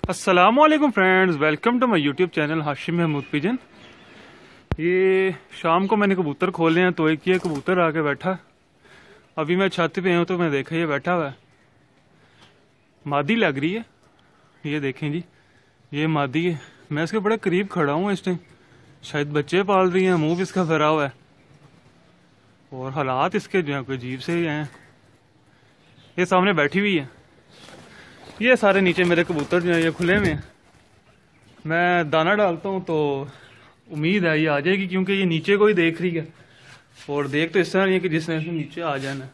अस्सलामुअलैकुम friends, welcome to my YouTube channel Hashim Mahmood pigeon. ये शाम को मैंने कबूतर खोले हैं तो एक ये कबूतर आके बैठा। अभी मैं छत पे हूँ तो मैं देखा ये बैठा हुआ है, मादी लग रही है। ये देखें जी, ये मादी है। मैं इसके बड़े करीब खड़ा हूँ इस टाइम, शायद बच्चे पाल रही हैं। मुंह भी इसका भरा हुआ है और हालात इसके जो है कोई अजीब से ही हैं। ये सामने बैठी हुई है। ये सारे नीचे मेरे कबूतर जो है ये खुले हुए हैं। मैं दाना डालता हूँ तो उम्मीद है ये आ जाएगी, क्योंकि ये नीचे को ही देख रही है और देख तो इस तरह नहीं है कि जिसने इसमें नीचे आ जाना।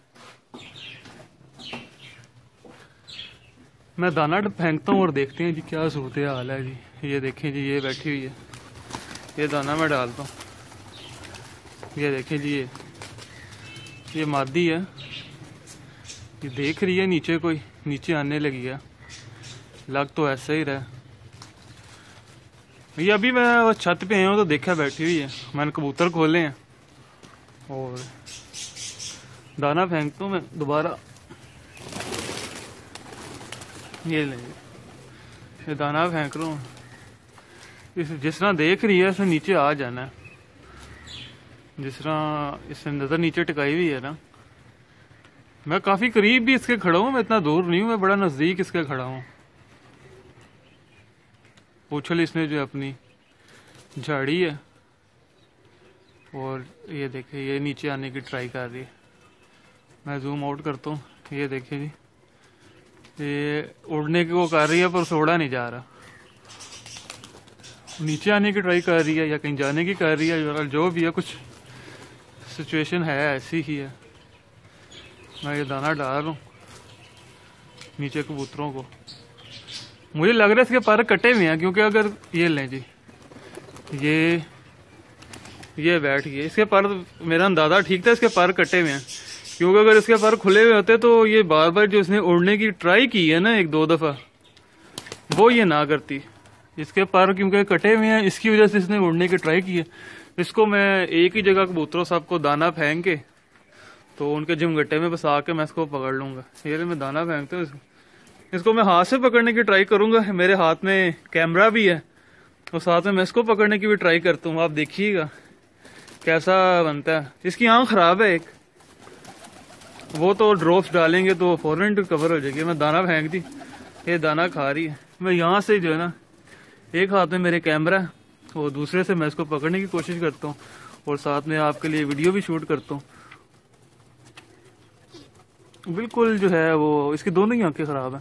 मैं दाना फेंकता हूँ और देखते हैं जी क्या सूरत हाल है जी। ये देखें जी, ये बैठी हुई है। ये दाना मैं डालता हूँ। ये देखें जी, ये मादी है। ये देख रही है नीचे, कोई नीचे आने लगी है। लग तो ऐसा ही रहा। ये अभी मैं छत पे हूँ तो देखा बैठी हुई है। मैंने कबूतर खोले हैं और दाना फेंकता हूँ मैं दोबारा। ये ले, ये दाना फेंक रहा हूँ। जिस तरह देख रही है इसने नीचे आ जाना है। जिस तरह इसने नजर नीचे टिकाई हुई है ना। मैं काफी करीब भी इसके खड़ा हूँ, मैं इतना दूर नहीं हूँ, मैं बड़ा नजदीक इसके खड़ा हूँ। पूछल इसने जो अपनी झाड़ी है और ये देखे ये नीचे आने की ट्राई कर रही है। मैं जूम आउट करता हूँ। ये देखे जी, ये उड़ने की वो कर रही है पर उड़ा नहीं जा रहा। नीचे आने की ट्राई कर रही है या कहीं जाने की कर रही है, जो भी है कुछ सिचुएशन है ऐसी ही है। मैं ये दाना डाल रहा हूँ नीचे कबूतरों को। मुझे लग रहा है इसके पर कटे हुए हैं, क्योंकि अगर ये लें जी, ये बैठ गए। इसके पर मेरा अंदाजा ठीक था, इसके पर कटे हुए हैं। क्योंकि अगर इसके पर खुले हुए होते तो ये बार बार जो इसने उड़ने की ट्राई की है ना एक दो दफा, वो ये ना करती। इसके पर क्योंकि कटे हुए हैं, इसकी वजह से इसने उड़ने की ट्राई की है। इसको मैं एक ही जगह कबूतरों साहब को दाना फेंक के तो उनके झुमगट्टे में बसा के मैं इसको पकड़ लूंगा। ये मैं दाना फेंकता हूँ इसको मैं हाथ से पकड़ने की ट्राई करूंगा। मेरे हाथ में कैमरा भी है और साथ में मैं इसको पकड़ने की भी ट्राई करता हूँ। आप देखिएगा कैसा बनता है। इसकी आंख खराब है एक, वो तो ड्रॉप्स डालेंगे तो फौरन कवर हो जाएगी। मैं दाना फेंक दी, ये दाना खा रही है। मैं यहाँ से जो है ना, एक हाथ में मेरे कैमरा है और दूसरे से मैं इसको पकड़ने की कोशिश करता हूँ और साथ में आपके लिए वीडियो भी शूट करता हूँ। बिल्कुल जो है वो इसकी दोनों ही आंखें खराब हैं।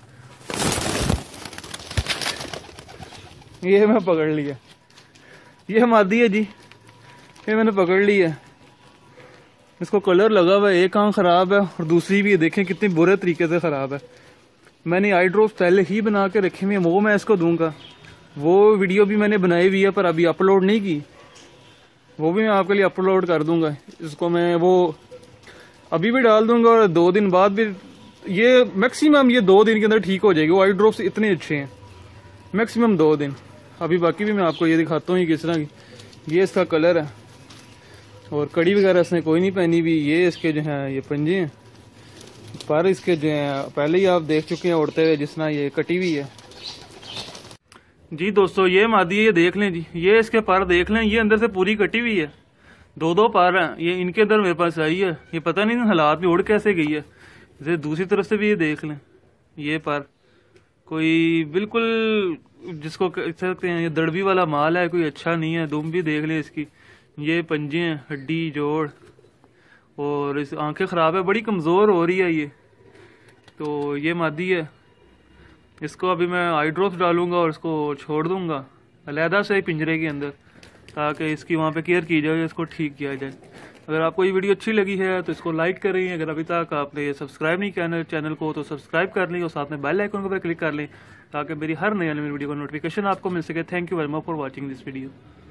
ये मैं पकड़ लिया, ये मादी है जी, ये मैंने पकड़ ली है। इसको कलर लगा हुआ है, एक आंख खराब है और दूसरी भी देखें कितनी बुरे तरीके से खराब है। मैंने आई ड्रॉप्स पहले ही बना के रखे हुए, वो मैं इसको दूंगा। वो वीडियो भी मैंने बनाई हुई है पर अभी अपलोड नहीं की, वो भी मैं आपके लिए अपलोड कर दूंगा। इसको मैं वो अभी भी डाल दूंगा और 2 दिन बाद भी। ये मैक्सिमम ये 2 दिन के अंदर ठीक हो जाएगी। वो आई ड्रॉप्स इतने अच्छे हैं, मैक्सिमम 2 दिन। अभी बाकी भी मैं आपको ये दिखाता हूँ ये किस तरह की। ये इसका कलर है और कड़ी वगैरह इसने कोई नहीं पहनी हुई। ये इसके जो है ये पंजे हैं, पर इसके जो है पहले ही आप देख चुके हैं उड़ते हुए, जिस तरह ये कटी हुई है जी। दोस्तों ये मादी है, ये देख लें जी, ये इसके पर देख लें, ये अंदर से पूरी कटी हुई है। 2 पर हैं ये, इनके अंदर मेरे पास आई है। ये पता नहीं हालात में उड़ कैसे गई है। जैसे दूसरी तरफ से भी ये देख लें, ये पर कोई बिल्कुल जिसको कह सकते हैं ये दड़बी वाला माल है, कोई अच्छा नहीं है। दुम भी देख लें इसकी, ये पंजे हैं, हड्डी जोड़, और इस आंखें खराब है, बड़ी कमजोर हो रही है ये। तो ये मादी है, इसको अभी मैं आई ड्रॉप्स डालूंगा और इसको छोड़ दूंगा अलहदा से पिंजरे के अंदर, ताकि इसकी वहाँ पे केयर की जाए, इसको ठीक किया जाए। अगर आपको ये वीडियो अच्छी लगी है तो इसको लाइक करें। अगर अभी तक आपने ये सब्सक्राइब नहीं किया चैनल को तो सब्सक्राइब कर लें और साथ में बेल आइकन पर क्लिक कर लें, ताकि मेरी हर नई वीडियो का नोटिफिकेशन आपको मिल सके। Thank you very much for watching this video.